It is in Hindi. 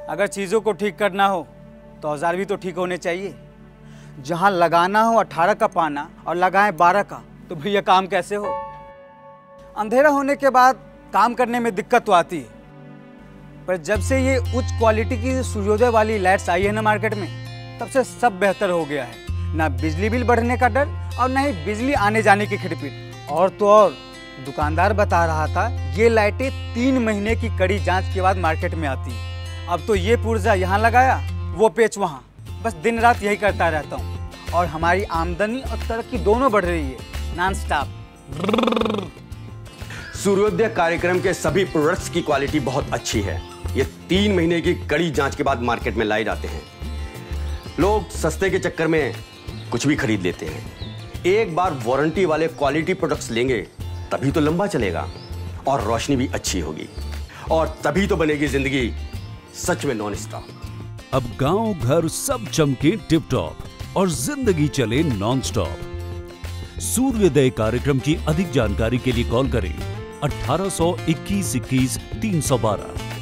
अगर चीज़ों को ठीक करना हो तो औजार भी तो ठीक होने चाहिए। जहाँ लगाना हो 18 का पाना और लगाएं 12 का, तो भैया काम कैसे हो? अंधेरा होने के बाद काम करने में दिक्कत तो आती है, पर जब से ये उच्च क्वालिटी की सूर्योदय वाली लाइट्स आई है ना मार्केट में, तब से सब बेहतर हो गया है। ना बिजली बिल बढ़ने का डर और ना ही बिजली आने जाने की खिटपिट। और तो और दुकानदार बता रहा था ये लाइटें 3 महीने की कड़ी जांच के बाद मार्केट में आती है। अब तो ये पुर्जा यहाँ लगाया, वो पेच वहाँ, बस दिन रात यही करता रहता हूँ और हमारी आमदनी और तरक्की दोनों बढ़ रही है नॉन स्टॉप। सूर्योदय कार्यक्रम के सभी प्रोडक्ट्स की क्वालिटी बहुत अच्छी है। ये 3 महीने की कड़ी जांच के बाद मार्केट में लाए जाते हैं। लोग सस्ते के चक्कर में कुछ भी खरीद लेते हैं। एक बार वारंटी वाले क्वालिटी प्रोडक्ट्स लेंगे तभी तो लंबा चलेगा और रोशनी भी अच्छी होगी और तभी तो बनेगी जिंदगी सच में नॉन स्टॉप। अब गांव घर सब चमके टिप टॉप और जिंदगी चले नॉन स्टॉप। सूर्योदय कार्यक्रम की अधिक जानकारी के लिए कॉल करें 1821 21 312।